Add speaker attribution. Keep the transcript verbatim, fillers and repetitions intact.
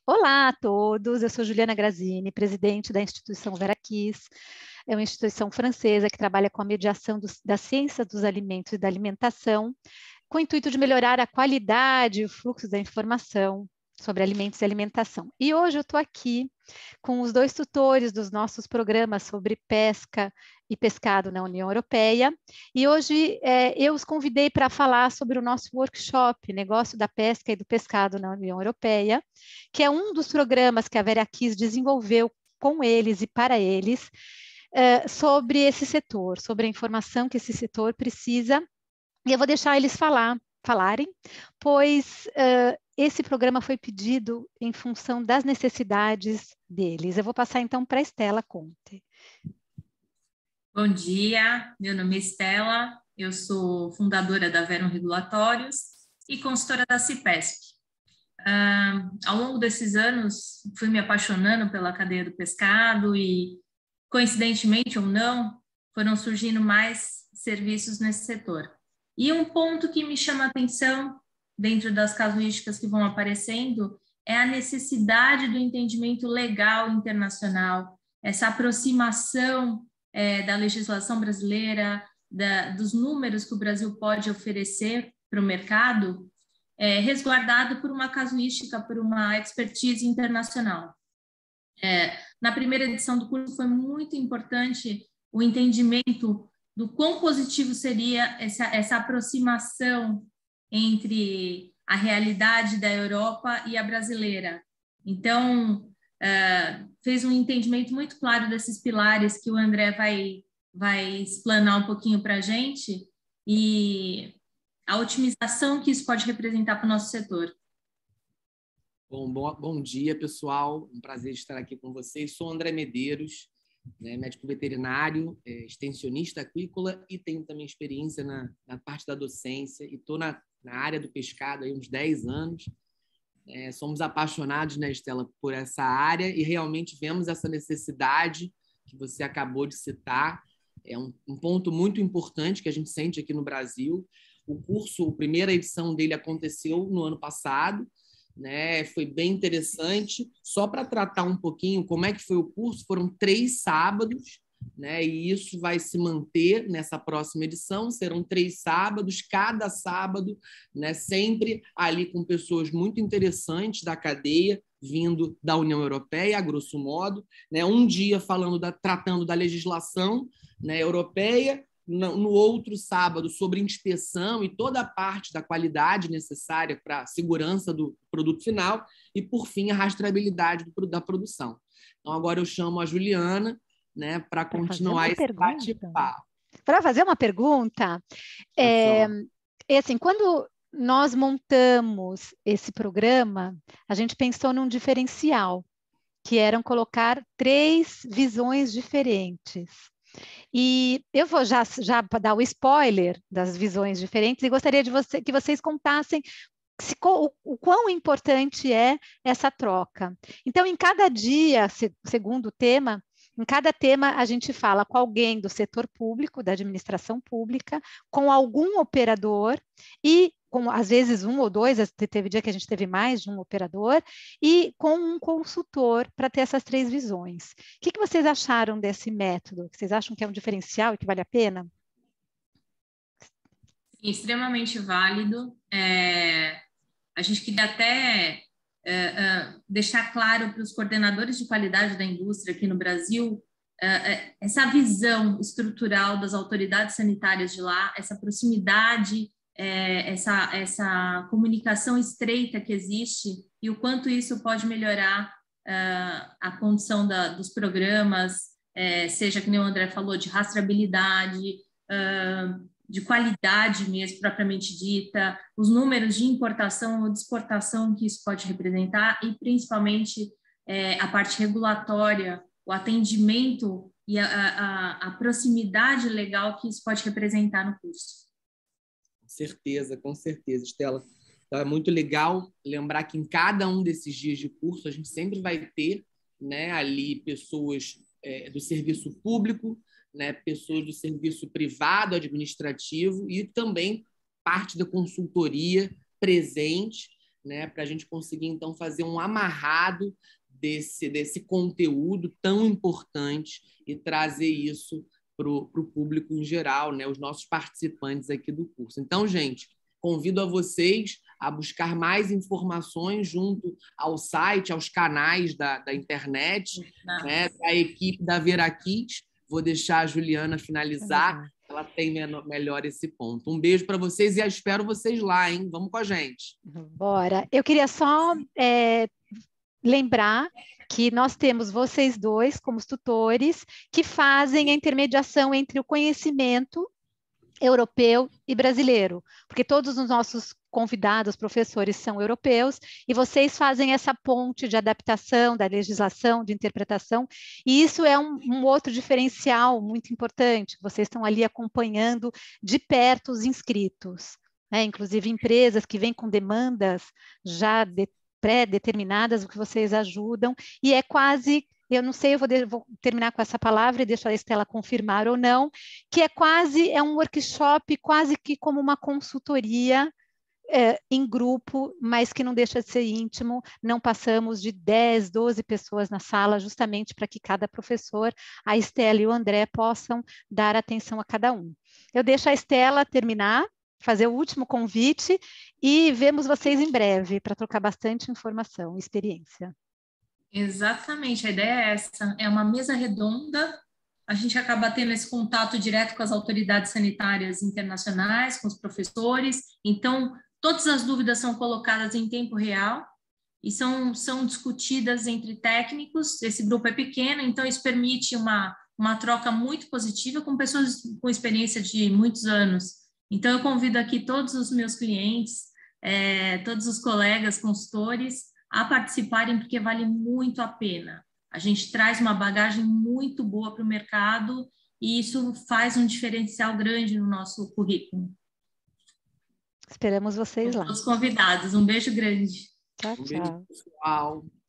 Speaker 1: Olá a todos, eu sou Juliana Grazini, presidente da instituição Veraquis. É uma instituição francesa que trabalha com a mediação dos, da ciência dos alimentos e da alimentação, com o intuito de melhorar a qualidade e o fluxo da informação sobre alimentos e alimentação. E hoje eu estou aqui com os dois tutores dos nossos programas sobre pesca e pescado na União Europeia, e hoje é, eu os convidei para falar sobre o nosso workshop, Negócio da Pesca e do Pescado na União Europeia, que é um dos programas que a Veraquis desenvolveu com eles e para eles, é, sobre esse setor, sobre a informação que esse setor precisa, e eu vou deixar eles falar, falarem, pois uh, esse programa foi pedido em função das necessidades deles. Eu vou passar então para a Estela Conte.
Speaker 2: Bom dia, meu nome é Estela, eu sou fundadora da Verum Regulatórios e consultora da Cipesp. Uh, ao longo desses anos, fui me apaixonando pela cadeia do pescado e, coincidentemente ou não, foram surgindo mais serviços nesse setor. E um ponto que me chama a atenção, dentro das casuísticas que vão aparecendo, é a necessidade do entendimento legal internacional, essa aproximação é, da legislação brasileira, da, dos números que o Brasil pode oferecer para o mercado, é, resguardado por uma casuística, por uma expertise internacional. É, na primeira edição do curso foi muito importante o entendimento do quão positivo seria essa, essa aproximação entre a realidade da Europa e a brasileira. Então, uh, fez um entendimento muito claro desses pilares que o André vai, vai explanar um pouquinho para a gente e a otimização que isso pode representar para o nosso setor.
Speaker 3: Bom, bom, bom dia, pessoal. Um prazer estar aqui com vocês. Sou André Medeiros, né, médico veterinário, é, extensionista aquícola e tenho também experiência na, na parte da docência e estou na, na área do pescado há uns dez anos. É, somos apaixonados, né, Estela, por essa área e realmente vemos essa necessidade que você acabou de citar. É um, um ponto muito importante que a gente sente aqui no Brasil. O curso, a primeira edição dele aconteceu no ano passado, né? Foi bem interessante. Só para tratar um pouquinho como é que foi o curso, foram três sábados, né? E isso vai se manter nessa próxima edição. Serão três sábados, cada sábado, né? Sempre ali com pessoas muito interessantes da cadeia, vindo da União Europeia, a grosso modo, né? Um dia falando da, tratando da legislação, né, europeia, no outro sábado sobre inspeção e toda a parte da qualidade necessária para a segurança do produto final e, por fim, a rastreabilidade da produção. Então, agora eu chamo a Juliana, né, para continuar esse bate-papo.
Speaker 1: Para fazer uma pergunta, é, é assim, quando nós montamos esse programa, a gente pensou num diferencial, que eram colocar três visões diferentes. E eu vou já, já dar o spoiler das visões diferentes e gostaria de você, que vocês contassem se, o, o quão importante é essa troca. Então, em cada dia, se, segundo o tema, em cada tema a gente fala com alguém do setor público, da administração pública, com algum operador e com, às vezes, um ou dois, teve dia que a gente teve mais de um operador, e com um consultor para ter essas três visões. O que, que vocês acharam desse método? Vocês acham que é um diferencial e que vale a pena?
Speaker 2: Extremamente válido. É, a gente queria até é, é, deixar claro para os coordenadores de qualidade da indústria aqui no Brasil é, essa visão estrutural das autoridades sanitárias de lá, essa proximidade, É, essa, essa comunicação estreita que existe e o quanto isso pode melhorar uh, a condição da, dos programas, é, seja, que nem o André falou, de rastreabilidade, uh, de qualidade mesmo, propriamente dita, os números de importação ou de exportação que isso pode representar e, principalmente, é, a parte regulatória, o atendimento e a, a, a proximidade legal que isso pode representar no curso.
Speaker 3: Com certeza, com certeza, Estela. Então, é muito legal lembrar que em cada um desses dias de curso a gente sempre vai ter, né, ali pessoas é, do serviço público, né, pessoas do serviço privado, administrativo e também parte da consultoria presente, né, para a gente conseguir, então, fazer um amarrado desse, desse conteúdo tão importante e trazer isso para o público em geral, né, os nossos participantes aqui do curso. Então, gente, convido a vocês a buscar mais informações junto ao site, aos canais da, da internet, né, da equipe da Verakids. Vou deixar a Juliana finalizar, uhum. Ela tem melhor esse ponto. Um beijo para vocês e eu espero vocês lá, hein? Vamos com a gente.
Speaker 1: Bora. Eu queria só é, lembrar que nós temos vocês dois como tutores que fazem a intermediação entre o conhecimento europeu e brasileiro, porque todos os nossos convidados, professores, são europeus, e vocês fazem essa ponte de adaptação da legislação, de interpretação, e isso é um, um outro diferencial muito importante, vocês estão ali acompanhando de perto os inscritos, né? Inclusive empresas que vêm com demandas já de, pré-determinadas, o que vocês ajudam, e é quase... Eu não sei, eu vou, de, vou terminar com essa palavra e deixar a Estela confirmar ou não, que é quase, é um workshop quase que como uma consultoria é, em grupo, mas que não deixa de ser íntimo, não passamos de dez, doze pessoas na sala, justamente para que cada professor, a Estela e o André, possam dar atenção a cada um. Eu deixo a Estela terminar, fazer o último convite e vemos vocês em breve para trocar bastante informação e experiência.
Speaker 2: Exatamente, a ideia é essa, é uma mesa redonda, a gente acaba tendo esse contato direto com as autoridades sanitárias internacionais, com os professores, então todas as dúvidas são colocadas em tempo real e são, são discutidas entre técnicos, esse grupo é pequeno, então isso permite uma, uma troca muito positiva com pessoas com experiência de muitos anos. Então eu convido aqui todos os meus clientes, é, todos os colegas consultores, a participarem, porque vale muito a pena. A gente traz uma bagagem muito boa para o mercado e isso faz um diferencial grande no nosso currículo.
Speaker 1: Esperamos vocês lá.
Speaker 2: Todos convidados. Um beijo grande.
Speaker 1: Tchau, tchau.
Speaker 3: Um beijo, pessoal.